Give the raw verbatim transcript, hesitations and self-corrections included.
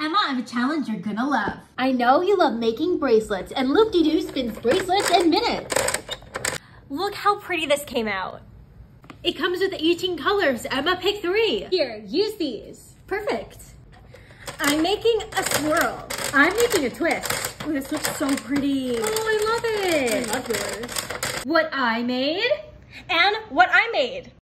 Emma, I have a challenge you're gonna love. I know you love making bracelets, and Loopdedoo spins bracelets in minutes. Look how pretty this came out. It comes with eighteen colors. Emma, pick three. Here, use these. Perfect. I'm making a swirl. I'm making a twist. Oh, this looks so pretty. Oh, I love it. I love yours. What I made? And what I made.